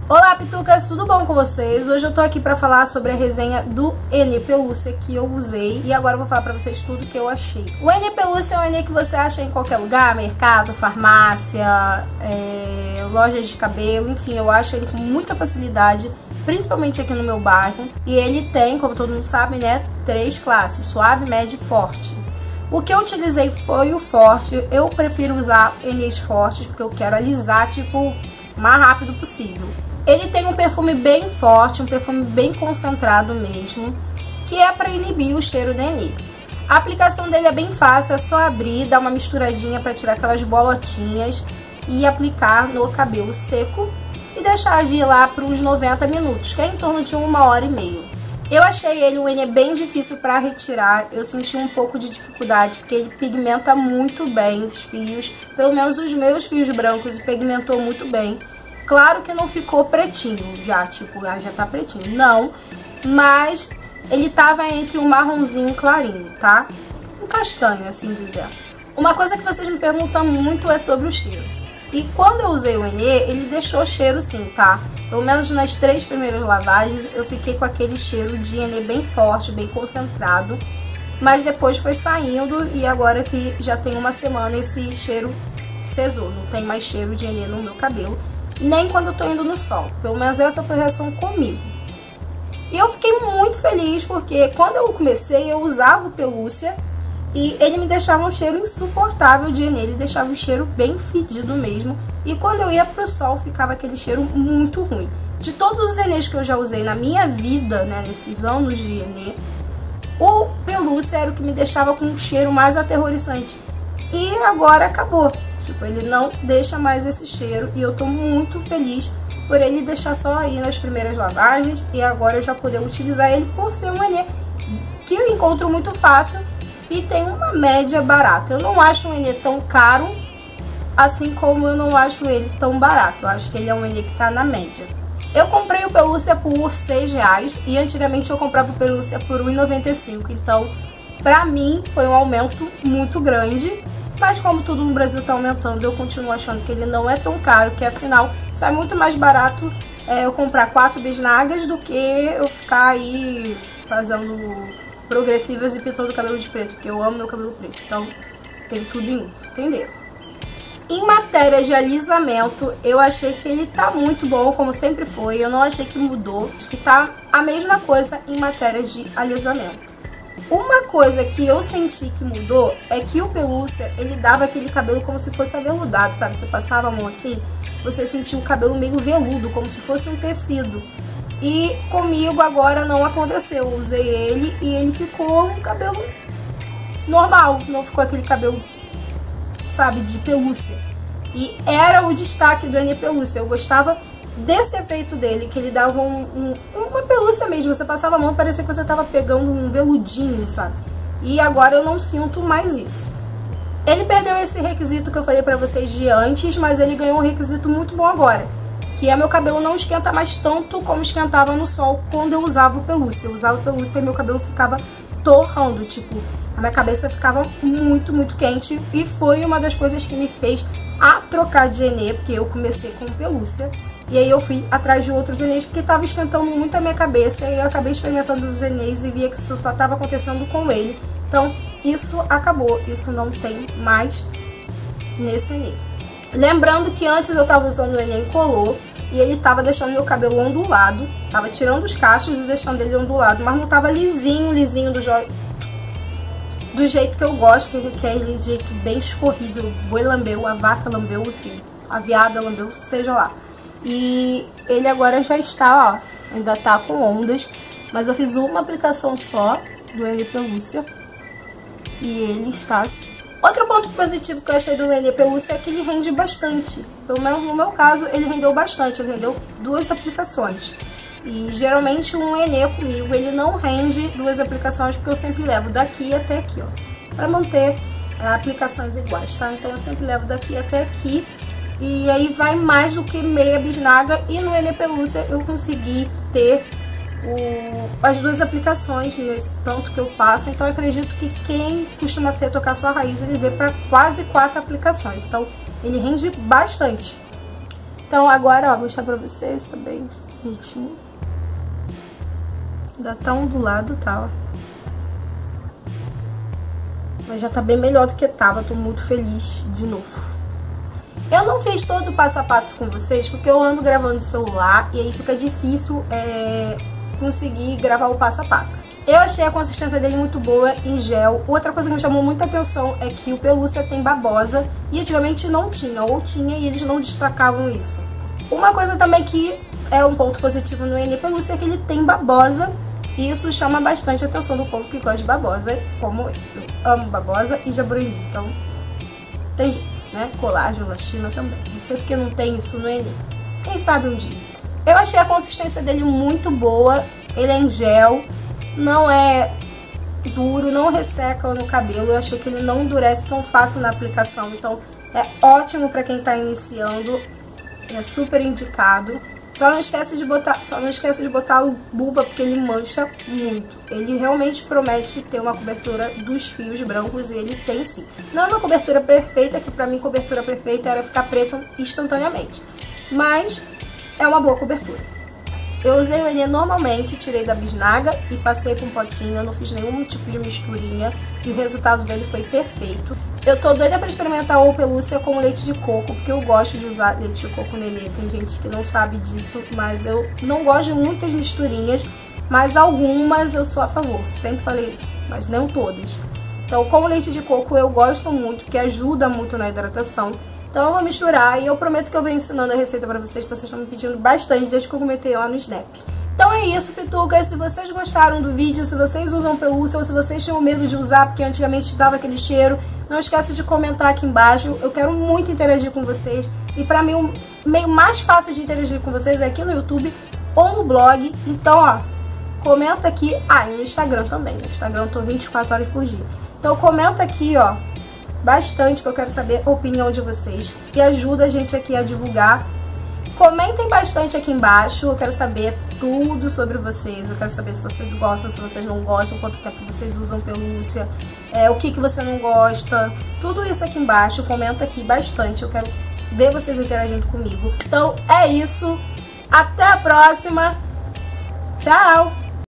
Olá, Pitucas, tudo bom com vocês? Hoje eu tô aqui pra falar sobre a resenha do Enê Pelúcia que eu usei e agora eu vou falar pra vocês tudo que eu achei. O Enê Pelúcia é um Enê que você acha em qualquer lugar, mercado, farmácia, lojas de cabelo, enfim, eu acho ele com muita facilidade, principalmente aqui no meu bairro. E ele tem, como todo mundo sabe, né, 3 classes, suave, médio e forte. O que eu utilizei foi o forte, eu prefiro usar Enês fortes porque eu quero alisar, tipo, o mais rápido possível. Ele tem um perfume bem forte, um perfume bem concentrado mesmo, que é para inibir o cheiro do Enê. A aplicação dele é bem fácil, é só abrir, dar uma misturadinha para tirar aquelas bolotinhas e aplicar no cabelo seco e deixar agir lá para uns 90 minutos, que é em torno de 1h30. Eu achei ele um Enê bem difícil para retirar, eu senti um pouco de dificuldade, porque ele pigmenta muito bem os fios, pelo menos os meus fios brancos, e pigmentou muito bem. Claro que não ficou pretinho já, tipo, já tá pretinho, não, mas ele tava entre um marronzinho clarinho, tá? Um castanho, assim dizendo. Uma coisa que vocês me perguntam muito é sobre o cheiro. E quando eu usei o Enê, ele deixou cheiro sim, tá? Pelo menos nas 3 primeiras lavagens eu fiquei com aquele cheiro de Enê bem forte, bem concentrado. Mas depois foi saindo e agora que já tem uma semana esse cheiro cessou. Não tem mais cheiro de Enê no meu cabelo, nem quando eu tô indo no sol. Pelo menos essa foi a reação comigo. E eu fiquei muito feliz porque quando eu comecei eu usava o Pelúcia e ele me deixava um cheiro insuportável de Enê, ele deixava um cheiro bem fedido mesmo. E quando eu ia pro sol ficava aquele cheiro muito ruim. De todos os Enês que eu já usei na minha vida, né, nesses anos de Enê, o Pelúcia era o que me deixava com um cheiro mais aterrorizante. E agora acabou. Tipo, ele não deixa mais esse cheiro e eu tô muito feliz por ele deixar só aí nas primeiras lavagens e agora eu já poder utilizar ele por ser um Enê que eu encontro muito fácil e tem uma média barata. Eu não acho um Enê tão caro, assim como eu não acho ele tão barato. Eu acho que ele é um Enê que tá na média. Eu comprei o Pelúcia por R$6 e antigamente eu comprava o Pelúcia por R$1,95. Então, pra mim, foi um aumento muito grande. Mas como tudo no Brasil tá aumentando, eu continuo achando que ele não é tão caro, que afinal sai muito mais barato eu comprar 4 bisnagas do que eu ficar aí fazendo progressivas e pintando o cabelo de preto, porque eu amo meu cabelo preto. Então tem tudo em um, entenderam? Em matéria de alisamento, eu achei que ele tá muito bom, como sempre foi. Eu não achei que mudou, acho que tá a mesma coisa em matéria de alisamento. Uma coisa que eu senti que mudou é que o Pelúcia, ele dava aquele cabelo como se fosse aveludado, sabe? Você passava a mão assim, você sentia o cabelo meio veludo, como se fosse um tecido. E comigo agora não aconteceu, eu usei ele e ele ficou um cabelo normal, não ficou aquele cabelo, sabe, de pelúcia. E era o destaque do Enê Pelúcia, eu gostava desse efeito dele, que ele dava uma pelúcia mesmo, você passava a mão e parecia que você tava pegando um veludinho, sabe? E agora eu não sinto mais isso. Ele perdeu esse requisito que eu falei pra vocês de antes, mas ele ganhou um requisito muito bom agora, que é meu cabelo não esquenta mais tanto como esquentava no sol quando eu usava o Pelúcia. Eu usava o Pelúcia e meu cabelo ficava torrando, tipo, a minha cabeça ficava muito, muito quente e foi uma das coisas que me fez a trocar de Enê, porque eu comecei com o Pelúcia. E aí eu fui atrás de outros Enês porque tava esquentando muito a minha cabeça e eu acabei experimentando os Enês e via que isso só tava acontecendo com ele. Então isso acabou, isso não tem mais nesse Enê. Lembrando que antes eu tava usando o Enê incolor e ele tava deixando meu cabelo ondulado, tava tirando os cachos e deixando ele ondulado, mas não tava lisinho, lisinho do jeito que eu gosto, que é ele de jeito bem escorrido, o boi lambeu, a vaca lambeu, enfim, a viada lambeu, seja lá. E ele agora já está, ó, ainda tá com ondas, mas eu fiz uma aplicação só do Enê Pelúcia e ele está assim. Outro ponto positivo que eu achei do Enê Pelúcia é que ele rende bastante. Pelo menos no meu caso, ele rendeu bastante, ele rendeu 2 aplicações. E geralmente um Enê comigo, ele não rende 2 aplicações, porque eu sempre levo daqui até aqui, ó, pra manter aplicações iguais, tá? Então eu sempre levo daqui até aqui. E aí vai mais do que meia bisnaga. E no Enê Pelúcia eu consegui ter as 2 aplicações nesse tanto que eu passo. Então eu acredito que quem costuma retocar sua raiz, ele dê para quase 4 aplicações. Então ele rende bastante. Então agora, ó, vou mostrar pra vocês, tá bem bonitinho. Ainda tá ondulado, tá, ó. Mas já tá bem melhor do que tava, tô muito feliz de novo. Eu não fiz todo o passo a passo com vocês, porque eu ando gravando no celular e aí fica difícil conseguir gravar o passo a passo. Eu achei a consistência dele muito boa em gel. Outra coisa que me chamou muita atenção é que o pelúcia tem babosa e antigamente não tinha, ou tinha e eles não destacavam isso. Uma coisa também que é um ponto positivo no NE Pelúcia é que ele tem babosa. E isso chama bastante a atenção do povo que gosta de babosa, como eu. Eu amo babosa e jaburandi, então tem jeito, né? Colágeno, elastina também. Não sei porque não tem isso no NE. Quem sabe um dia. Eu achei a consistência dele muito boa. Ele é em gel, não é duro, não resseca no cabelo. Eu achei que ele não endurece tão fácil na aplicação. Então é ótimo pra quem tá iniciando. É super indicado. Só não esquece de botar luva porque ele mancha muito. Ele realmente promete ter uma cobertura dos fios brancos e ele tem sim. Não é uma cobertura perfeita, que pra mim cobertura perfeita era ficar preto instantaneamente. Mas é uma boa cobertura. Eu usei o NE normalmente, tirei da bisnaga e passei com um potinho. Eu não fiz nenhum tipo de misturinha e o resultado dele foi perfeito. Eu tô doida pra experimentar o pelúcia com leite de coco, porque eu gosto de usar leite de coco no NE. Tem gente que não sabe disso, mas eu não gosto de muitas misturinhas, mas algumas eu sou a favor. Sempre falei isso, mas não todas. Então com o leite de coco eu gosto muito, porque ajuda muito na hidratação. Então eu vou misturar e eu prometo que eu venho ensinando a receita pra vocês, que vocês estão me pedindo bastante desde que eu comentei lá no Snap. Então é isso, pitucas. Se vocês gostaram do vídeo, se vocês usam pelúcia ou se vocês tinham medo de usar porque antigamente dava aquele cheiro, não esqueça de comentar aqui embaixo. Eu quero muito interagir com vocês. E pra mim o meio mais fácil de interagir com vocês é aqui no YouTube ou no blog. Então, ó, comenta aqui. Ah, e no Instagram também. No Instagram eu tô 24 horas por dia. Então comenta aqui, ó, bastante, que eu quero saber a opinião de vocês. E ajuda a gente aqui a divulgar. Comentem bastante aqui embaixo, eu quero saber tudo sobre vocês. Eu quero saber se vocês gostam, se vocês não gostam, quanto tempo vocês usam pelúcia, o que você não gosta. Tudo isso aqui embaixo, comenta aqui bastante, eu quero ver vocês interagindo comigo. Então é isso, até a próxima, tchau!